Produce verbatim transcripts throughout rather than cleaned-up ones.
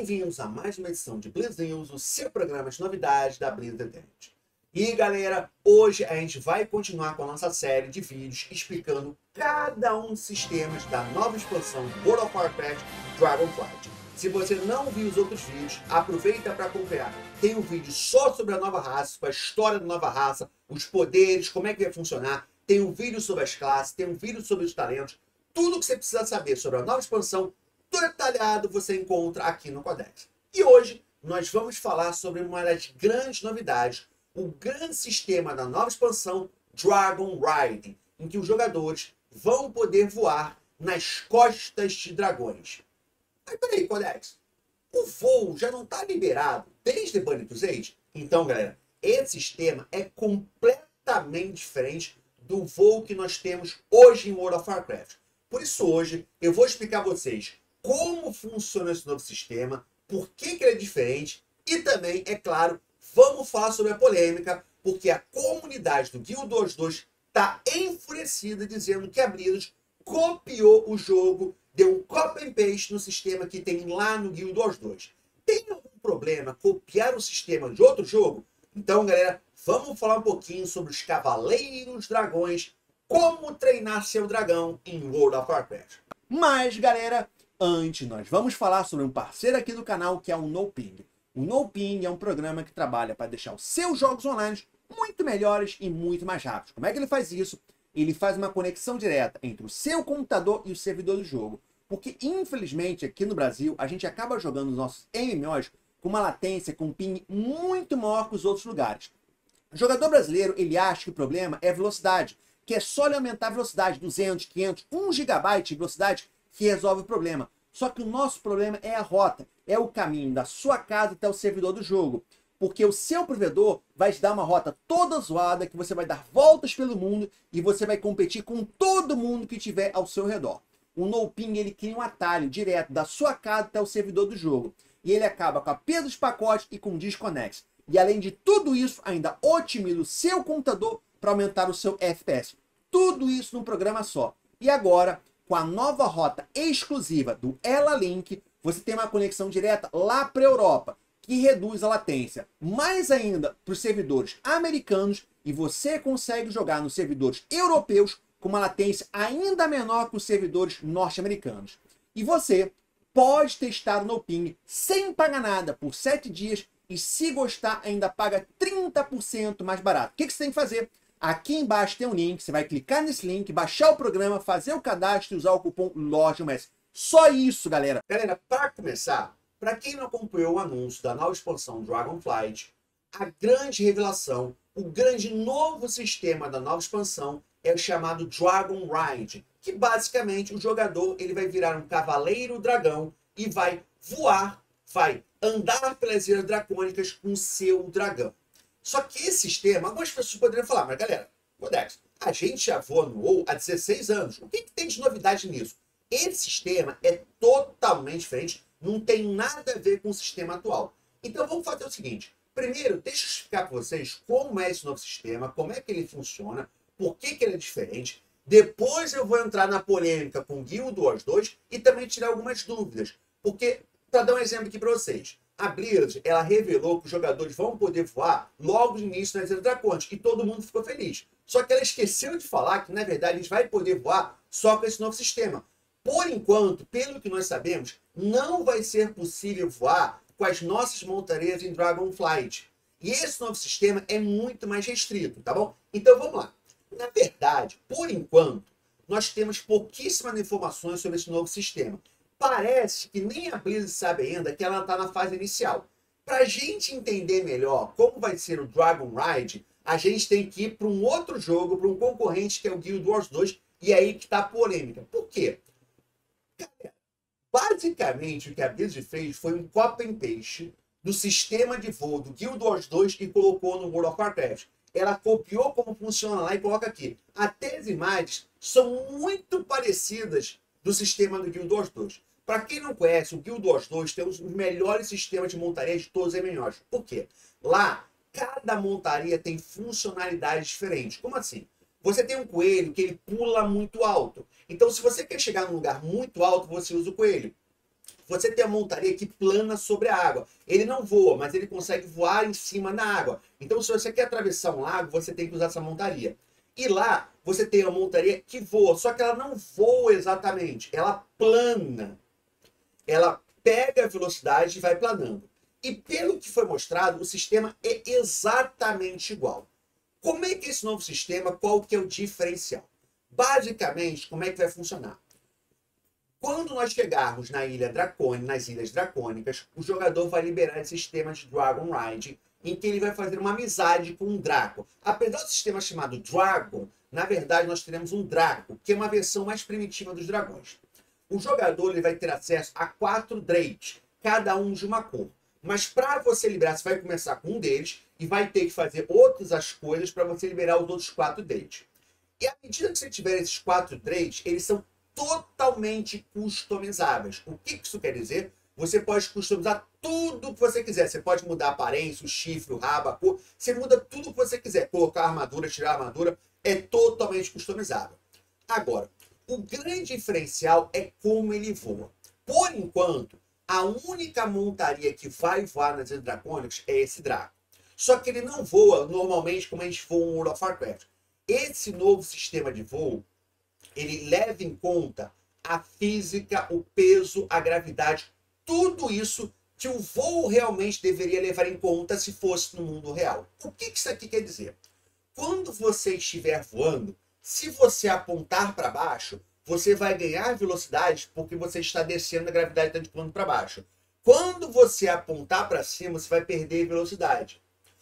Bem-vindos a mais uma edição de Blitz News, o seu programa de novidades da Blitz Internet. E galera, hoje a gente vai continuar com a nossa série de vídeos explicando cada um dos sistemas da nova expansão do World of Warcraft Dragonflight. Se você não viu os outros vídeos, aproveita para acompanhar. Tem um vídeo só sobre a nova raça, com a história da nova raça, os poderes, como é que vai funcionar. Tem um vídeo sobre as classes, tem um vídeo sobre os talentos. Tudo que você precisa saber sobre a nova expansão, tudo detalhado, você encontra aqui no Codex. E hoje nós vamos falar sobre uma das grandes novidades, o grande sistema da nova expansão Dragon Riding, em que os jogadores vão poder voar nas costas de dragões. Mas peraí, Codex, o voo já não está liberado desde Banitus Age? Então, galera, esse sistema é completamente diferente do voo que nós temos hoje em World of Warcraft. Por isso hoje eu vou explicar a vocês como funciona esse novo sistema, por que, que ele é diferente e também, é claro, vamos falar sobre a polêmica, porque a comunidade do Guild Wars dois está enfurecida dizendo que a Blizzard copiou o jogo, deu um copy and paste no sistema que tem lá no Guild Wars dois. Tem algum problema copiar o sistema de outro jogo? Então, galera, vamos falar um pouquinho sobre os Cavaleiros Dragões, como treinar seu dragão em World of Warcraft. Mas, galera, antes nós vamos falar sobre um parceiro aqui do canal que é o NoPing. O NoPing é um programa que trabalha para deixar os seus jogos online muito melhores e muito mais rápidos. Como é que ele faz isso? Ele faz uma conexão direta entre o seu computador e o servidor do jogo. Porque, infelizmente, aqui no Brasil, a gente acaba jogando os nossos M M Os com uma latência, com um ping muito maior que os outros lugares. O jogador brasileiro, ele acha que o problema é velocidade, que é só ele aumentar a velocidade, duzentos, quinhentos, um gigabyte de velocidade, que resolve o problema. Só que o nosso problema é a rota, é o caminho da sua casa até o servidor do jogo. Porque o seu provedor vai te dar uma rota toda zoada, que você vai dar voltas pelo mundo e você vai competir com todo mundo que tiver ao seu redor. O NoPing, ele cria um atalho direto da sua casa até o servidor do jogo. E ele acaba com a perda dos pacotes e com desconexo. E além de tudo isso, ainda otimiza o seu computador para aumentar o seu F P S. Tudo isso num programa só. E agora, com a nova rota exclusiva do Ela Link, você tem uma conexão direta lá para a Europa, que reduz a latência. Mais ainda para os servidores americanos, e você consegue jogar nos servidores europeus com uma latência ainda menor que os servidores norte-americanos. E você pode testar o NoPing sem pagar nada por sete dias, e se gostar ainda paga trinta por cento mais barato. O que, que você tem que fazer? Aqui embaixo tem um link, você vai clicar nesse link, baixar o programa, fazer o cadastro e usar o cupom LOJAMS. Só isso, galera. Galera, para começar, para quem não acompanhou o anúncio da nova expansão Dragonflight, a grande revelação, o grande novo sistema da nova expansão é o chamado Dragon Ride, que basicamente o jogador ele vai virar um cavaleiro dragão e vai voar, vai andar pelas ilhas dracônicas com seu dragão. Só que esse sistema, algumas pessoas poderiam falar, mas galera, Codex, a gente já voa no WoW há dezesseis anos. O que, que tem de novidade nisso? Esse sistema é totalmente diferente, não tem nada a ver com o sistema atual. Então vamos fazer o seguinte. Primeiro, deixa eu explicar para vocês como é esse novo sistema, como é que ele funciona, por que, que ele é diferente. Depois eu vou entrar na polêmica com Guild Wars dois e também tirar algumas dúvidas. Porque, para dar um exemplo aqui para vocês, a Blizzard, ela revelou que os jogadores vão poder voar logo no início nas Ilhas Dracônicas e todo mundo ficou feliz. Só que ela esqueceu de falar que, na verdade, a gente vai poder voar só com esse novo sistema. Por enquanto, pelo que nós sabemos, não vai ser possível voar com as nossas montarias em Dragonflight. E esse novo sistema é muito mais restrito, tá bom? Então vamos lá. Na verdade, por enquanto, nós temos pouquíssimas informações sobre esse novo sistema. Parece que nem a Blizzard sabe ainda que ela está na fase inicial. Para a gente entender melhor como vai ser o Dragon Ride, a gente tem que ir para um outro jogo, para um concorrente que é o Guild Wars dois, e é aí que está a polêmica. Por quê? Basicamente, o que a Blizzard fez foi um copy and paste do sistema de voo do Guild Wars dois e colocou no World of Warcraft. Ela copiou como funciona lá e coloca aqui. Até as imagens são muito parecidas do sistema do Guild Wars dois. Para quem não conhece, o Guild Wars dois tem os melhores sistemas de montaria de todos os M M Os. Por quê? Lá, cada montaria tem funcionalidades diferentes. Como assim? Você tem um coelho que ele pula muito alto. Então, se você quer chegar num lugar muito alto, você usa o coelho. Você tem a montaria que plana sobre a água. Ele não voa, mas ele consegue voar em cima da água. Então, se você quer atravessar um lago, você tem que usar essa montaria. E lá, você tem a montaria que voa, só que ela não voa exatamente, ela plana. Ela pega a velocidade e vai planando. E pelo que foi mostrado, o sistema é exatamente igual. Como é que é esse novo sistema, qual que é o diferencial? Basicamente, como é que vai funcionar? Quando nós chegarmos na ilha Dracônica, nas Ilhas Dracônicas, o jogador vai liberar esse sistema de Dragon Ride, em que ele vai fazer uma amizade com um Draco. Apesar do sistema chamado Dragon, na verdade nós teremos um Draco, que é uma versão mais primitiva dos dragões. O jogador ele vai ter acesso a quatro Drakes, cada um de uma cor. Mas para você liberar, você vai começar com um deles e vai ter que fazer outras as coisas para você liberar os outros quatro Drakes. E à medida que você tiver esses quatro Drakes, eles são totalmente customizáveis. O que isso quer dizer? Você pode customizar tudo que você quiser. Você pode mudar a aparência, o chifre, o rabo, a cor. Você muda tudo que você quiser. Colocar a armadura, tirar a armadura. É totalmente customizável. Agora, o grande diferencial é como ele voa. Por enquanto, a única montaria que vai voar nas Ilhas Dracônicas é esse Draco. Só que ele não voa normalmente como a gente voa no World of Warcraft. Esse novo sistema de voo, ele leva em conta a física, o peso, a gravidade, tudo isso que o voo realmente deveria levar em conta se fosse no mundo real. O que isso aqui quer dizer? Quando você estiver voando, se você apontar para baixo, você vai ganhar velocidade porque você está descendo, a gravidade está empurrando para baixo. Quando você apontar para cima, você vai perder velocidade.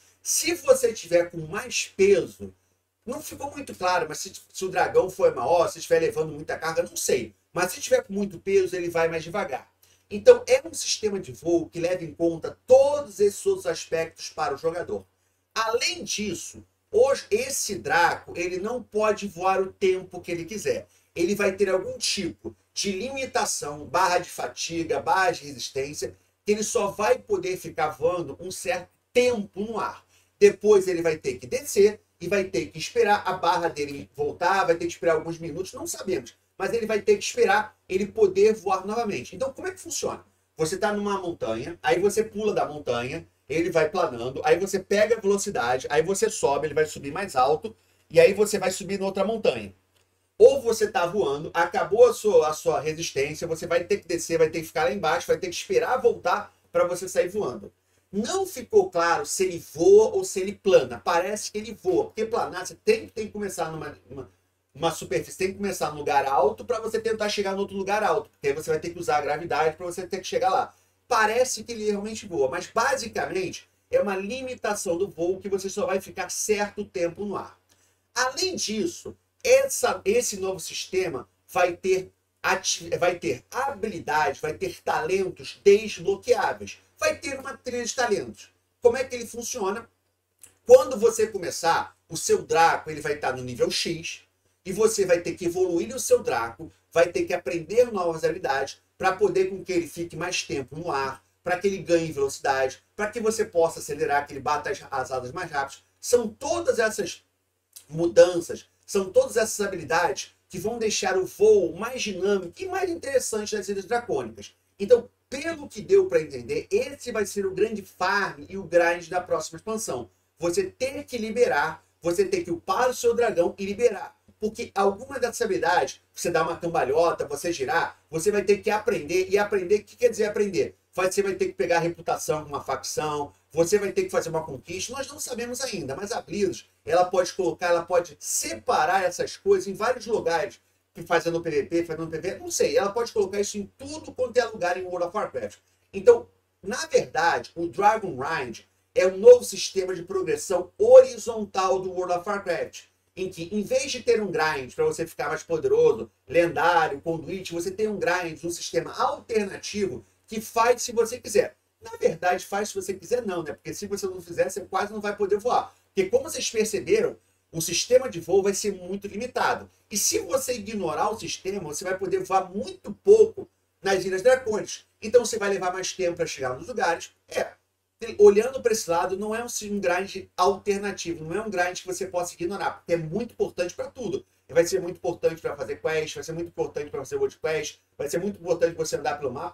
Se você tiver com mais peso, não ficou muito claro, mas se, se o dragão for maior, se estiver levando muita carga, não sei. Mas se tiver com muito peso, ele vai mais devagar. Então, é um sistema de voo que leva em conta todos esses outros aspectos para o jogador. Além disso, hoje, esse Draco, ele não pode voar o tempo que ele quiser. Ele vai ter algum tipo de limitação, barra de fatiga, barra de resistência, que ele só vai poder ficar voando um certo tempo no ar. Depois ele vai ter que descer e vai ter que esperar a barra dele voltar, vai ter que esperar alguns minutos, não sabemos. Mas ele vai ter que esperar ele poder voar novamente. Então, como é que funciona? Você está numa montanha, aí você pula da montanha, ele vai planando, aí você pega a velocidade, aí você sobe, ele vai subir mais alto, e aí você vai subir em outra montanha. Ou você está voando, acabou a sua, a sua resistência, você vai ter que descer, vai ter que ficar lá embaixo, vai ter que esperar voltar para você sair voando. Não ficou claro se ele voa ou se ele plana. Parece que ele voa, porque planar você tem, tem que começar numa, uma, uma superfície, tem que começar num lugar alto para você tentar chegar no outro lugar alto, porque aí você vai ter que usar a gravidade para você ter que chegar lá. Parece que ele realmente voa, mas basicamente é uma limitação do voo que você só vai ficar certo tempo no ar. Além disso, essa, esse novo sistema vai ter, vai ter habilidade, vai ter talentos desbloqueáveis. Vai ter uma trilha de talentos. Como é que ele funciona? Quando você começar, o seu Draco ele vai estar no nível X e você vai ter que evoluir o seu Draco, vai ter que aprender novas habilidades para poder com que ele fique mais tempo no ar, para que ele ganhe velocidade, para que você possa acelerar, que ele bata as, as asas mais rápido. São todas essas mudanças, são todas essas habilidades que vão deixar o voo mais dinâmico e mais interessante das Ilhas Dracônicas. Então, pelo que deu para entender, esse vai ser o grande farm e o grind da próxima expansão. Você ter que liberar, você ter que upar o seu dragão e liberar. Porque alguma dessas habilidades, você dá uma cambalhota, você girar, você vai ter que aprender. E aprender, o que quer dizer aprender? Você vai ter que pegar a reputação com uma facção, você vai ter que fazer uma conquista. Nós não sabemos ainda, mas a Blizzard, ela pode colocar, ela pode separar essas coisas em vários lugares. Fazendo P V P, fazendo P V P, não sei. Ela pode colocar isso em tudo quanto é lugar em World of Warcraft. Então, na verdade, o Dragon Ride é um novo sistema de progressão horizontal do World of Warcraft. Em que, em vez de ter um grind para você ficar mais poderoso, lendário, conduite, você tem um grind, um sistema alternativo que faz se você quiser. Na verdade, faz se você quiser não, né? Porque se você não fizer, você quase não vai poder voar. Porque como vocês perceberam, o sistema de voo vai ser muito limitado. E se você ignorar o sistema, você vai poder voar muito pouco nas Ilhas Dracônicas. Então você vai levar mais tempo para chegar nos lugares. É, olhando para esse lado, não é um, um grind alternativo, não é um grind que você possa ignorar, porque é muito importante para tudo. Vai ser muito importante para fazer quest, vai ser muito importante para fazer world quest, vai ser muito importante você andar pelo mapa.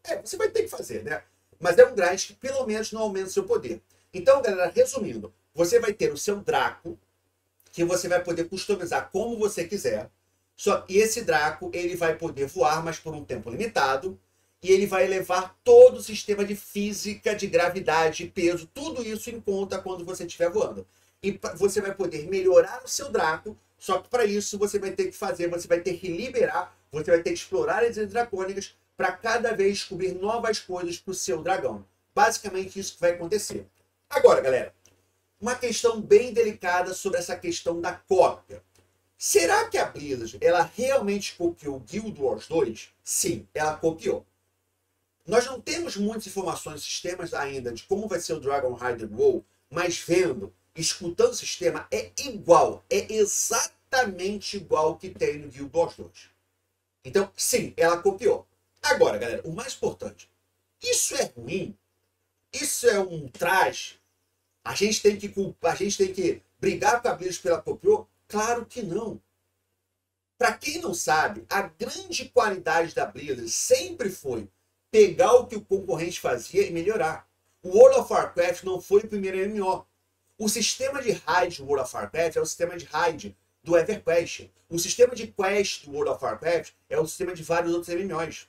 É, você vai ter que fazer, né? Mas é um grind que pelo menos não aumenta o seu poder. Então, galera, resumindo, você vai ter o seu Draco, que você vai poder customizar como você quiser. Só que esse Draco, ele vai poder voar, mas por um tempo limitado. E ele vai levar todo o sistema de física, de gravidade, peso, tudo isso em conta quando você estiver voando. E você vai poder melhorar o seu Draco, só que para isso você vai ter que fazer, você vai ter que liberar, você vai ter que explorar as ilhas dracônicas para cada vez descobrir novas coisas para o seu dragão. Basicamente isso que vai acontecer. Agora, galera, uma questão bem delicada sobre essa questão da cópia. Será que a Blizzard, ela realmente copiou Guild Wars dois? Sim, ela copiou. Nós não temos muitas informações, sistemas ainda, de como vai ser o Dragon Rider WoW, mas vendo, escutando o sistema, é igual, é exatamente igual ao que tem no Guild Wars dois. Então, sim, ela copiou. Agora, galera, o mais importante, isso é ruim? Isso é um traje? A gente tem que culpar, a gente tem que brigar com a Blizzard pela copiou? Claro que não. Para quem não sabe, a grande qualidade da Blizzard sempre foi pegar o que o concorrente fazia e melhorar. O World of Warcraft não foi o primeiro M M O. O sistema de raid do World of Warcraft é o sistema de raid do EverQuest. O sistema de quest do World of Warcraft é o sistema de vários outros M M Os.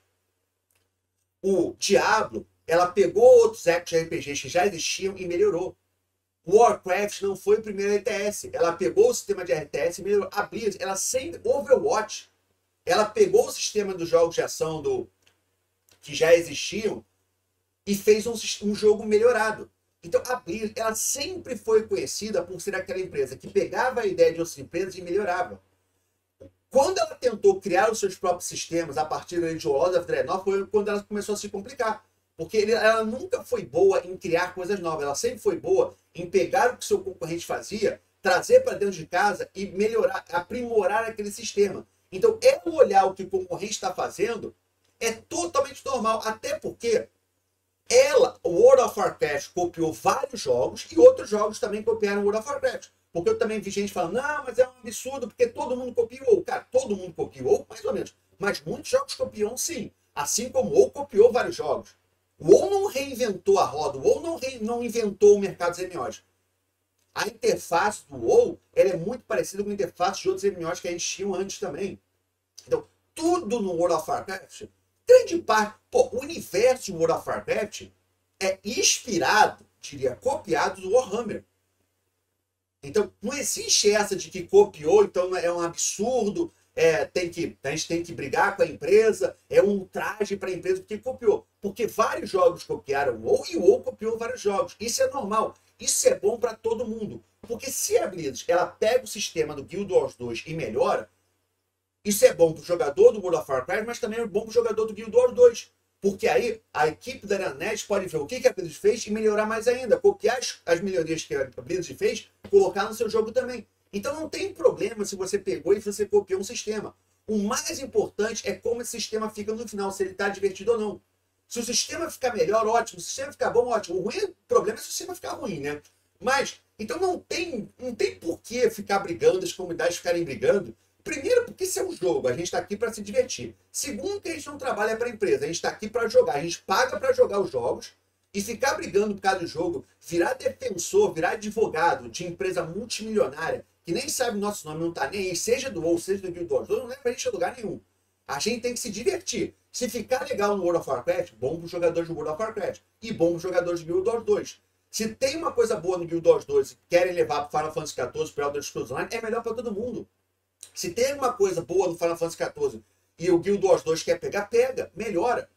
O Diablo, ela pegou outros action R P Gs que já existiam e melhorou. O Warcraft não foi o primeiro R T S. Ela pegou o sistema de R T S e melhorou. A Blizzard, ela sempre... Overwatch, ela pegou o sistema dos jogos de ação do que já existiam e fez um, um jogo melhorado. Então a Blizzard, ela sempre foi conhecida por ser aquela empresa que pegava a ideia de outras empresas e melhorava. Quando ela tentou criar os seus próprios sistemas a partir de World of Draenor, foi quando ela começou a se complicar. Porque ela nunca foi boa em criar coisas novas, ela sempre foi boa em pegar o que o seu concorrente fazia, trazer para dentro de casa e melhorar, aprimorar aquele sistema. Então, ela olhar o que o concorrente está fazendo é totalmente normal, até porque ela, o World of Warcraft, copiou vários jogos e outros jogos também copiaram o World of Warcraft. Porque eu também vi gente falando, não, mas é um absurdo, porque todo mundo copiou. Cara, todo mundo copiou, mais ou menos. Mas muitos jogos copiam sim. Assim como o WoW copiou vários jogos. O WoW não reinventou a roda, o WoW não, re... não inventou o mercado dos M M Os. A interface do WoW ela é muito parecida com a interface de outros M M Os que a gente tinha antes também. Então, tudo no World of Warcraft, grande parte, pô, o universo de World of Warcraft é inspirado, diria, copiado do Warhammer. Então, não existe essa de que copiou, então é um absurdo, é, tem que, a gente tem que brigar com a empresa, é um ultraje para a empresa porque copiou. Porque vários jogos copiaram o WoW e o WoW copiou vários jogos. Isso é normal. Isso é bom para todo mundo. Porque se a Blizzard ela pega o sistema do Guild Wars dois e melhora, isso é bom para o jogador do World of Warcraft, mas também é bom para o jogador do Guild Wars dois. Porque aí a equipe da Aranet pode ver o que a Blizzard fez e melhorar mais ainda. Copiar as, as melhorias que a Blizzard fez, colocar no seu jogo também. Então não tem problema se você pegou e você copiou um sistema. O mais importante é como esse sistema fica no final, se ele está divertido ou não. Se o sistema ficar melhor, ótimo. Se o sistema ficar bom, ótimo. O ruim, o problema é se o sistema ficar ruim, né? Mas, então não tem, não tem por que ficar brigando, as comunidades ficarem brigando. Primeiro, porque isso é um jogo, a gente está aqui para se divertir. Segundo, que a gente não trabalha para a empresa, a gente está aqui para jogar. A gente paga para jogar os jogos e ficar brigando por causa do jogo, virar defensor, virar advogado de empresa multimilionária, que nem sabe o nosso nome, não tá nem aí, seja do WoW, seja do Guild Wars, não leva a gente a lugar nenhum. A gente tem que se divertir. Se ficar legal no World of Warcraft, bom para os jogadores do World of Warcraft e bom para os jogadores do Guild Wars dois. Se tem uma coisa boa no Guild Wars dois e querem levar para Final Fantasy quatorze, para Elder Scrolls Online, é melhor para todo mundo. Se tem uma coisa boa no Final Fantasy quatorze e o Guild Wars dois quer pegar, pega, melhora.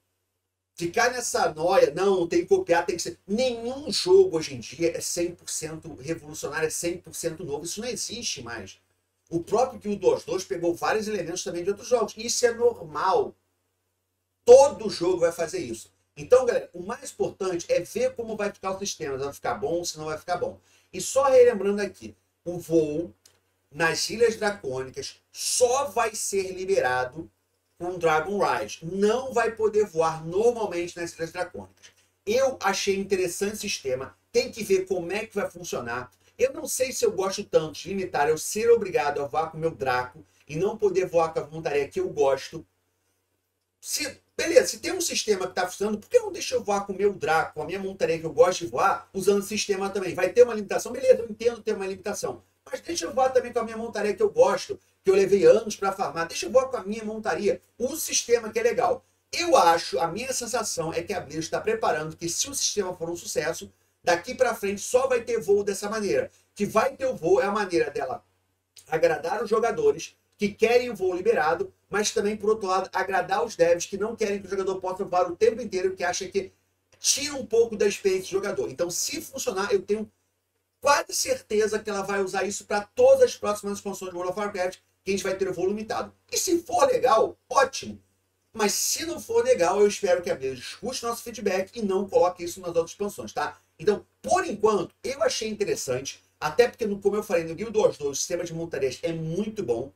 Ficar nessa noia, não, tem que copiar, tem que ser... Nenhum jogo hoje em dia é cem por cento revolucionário, é cem por cento novo. Isso não existe mais. O próprio Guild Wars dois pegou vários elementos também de outros jogos. Isso é normal. Todo jogo vai fazer isso. Então, galera, o mais importante é ver como vai ficar o sistema. Se vai ficar bom ou se não vai ficar bom. E só relembrando aqui, o voo nas Ilhas Dracônicas só vai ser liberado com Dragon Ride. Não vai poder voar normalmente nas Ilhas Dracônicas. Eu achei interessante o sistema. Tem que ver como é que vai funcionar. Eu não sei se eu gosto tanto de limitar eu ser obrigado a voar com o meu Draco e não poder voar com a montaria que eu gosto. Se, beleza, se tem um sistema que está funcionando, por que não deixa eu voar com o meu Draco, com a minha montaria que eu gosto de voar, usando o sistema também? Vai ter uma limitação? Beleza, eu entendo ter uma limitação. Mas deixa eu voar também com a minha montaria que eu gosto, que eu levei anos para farmar. Deixa eu voar com a minha montaria. O sistema que é legal. Eu acho, a minha sensação é que a Blizzard está preparando que se o sistema for um sucesso, daqui para frente só vai ter voo dessa maneira. Que vai ter o voo é a maneira dela agradar os jogadores que querem o voo liberado, mas também, por outro lado, agradar os devs que não querem que o jogador possa voar o tempo inteiro, que acha que tira um pouco da experiência do jogador. Então, se funcionar, eu tenho quase certeza que ela vai usar isso para todas as próximas expansões de World of Warcraft, que a gente vai ter o voo limitado. E se for legal, ótimo. Mas se não for legal, eu espero que a Blizzard escute nosso feedback e não coloque isso nas outras expansões, tá? Então, por enquanto, eu achei interessante, até porque, como eu falei, no Guild Wars dois, o sistema de montarias é muito bom,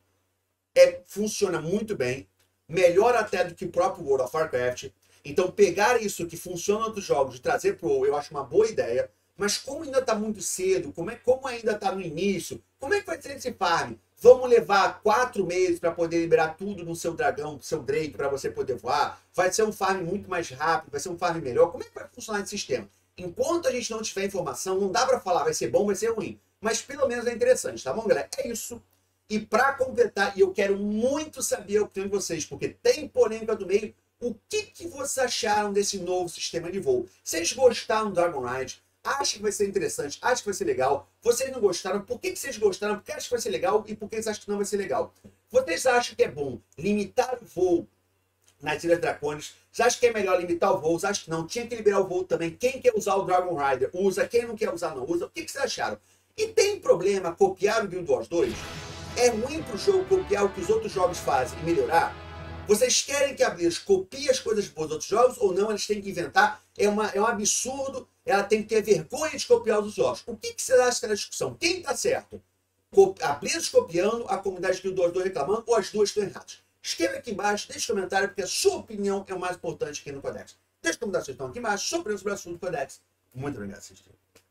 é, funciona muito bem, melhor até do que o próprio World of Warcraft. Então, pegar isso que funciona em outros jogos e trazer pro WoW, eu acho uma boa ideia. Mas como ainda está muito cedo, como, é, como ainda está no início, como é que vai ser esse farm? Vamos levar quatro meses para poder liberar tudo no seu dragão, no seu Drake, para você poder voar? Vai ser um farm muito mais rápido, vai ser um farm melhor? Como é que vai funcionar esse sistema? Enquanto a gente não tiver informação, não dá para falar vai ser bom, vai ser ruim. Mas pelo menos é interessante, tá bom, galera? É isso. E para completar, e eu quero muito saber a opinião de vocês, porque tem polêmica do meio, o que, que vocês acharam desse novo sistema de voo? Vocês gostaram do Dragon Ride? Acham que vai ser interessante? Acham que vai ser legal? Vocês não gostaram? Por que, que vocês gostaram? Por que acham que vai ser legal? E por que vocês acham que não vai ser legal? Vocês acham que é bom limitar o voo nas Ilhas Dracônicas? Vocês acham que é melhor limitar o voo? Vocês acham que não? Tinha que liberar o voo também. Quem quer usar o Dragon Rider, usa. Quem não quer usar, não usa. O que, que vocês acharam? E tem problema copiar o Guild Wars dois? É ruim pro jogo copiar o que os outros jogos fazem e melhorar? Vocês querem que a Blizzard copie as coisas boas dos outros jogos ou não? Eles têm que inventar. É, uma, é um absurdo. Ela tem que ter vergonha de copiar os jogos. O que, que vocês acham da discussão? Quem está certo? A Blizzard copiando, a comunidade Guild Wars dois reclamando, ou as duas estão erradas? Escreva aqui embaixo, deixe um comentário, porque a sua opinião é o mais importante aqui no Codex. Deixe comentários que estão aqui embaixo, sua opinião sobre o assunto do Codex. Muito obrigado por assistir.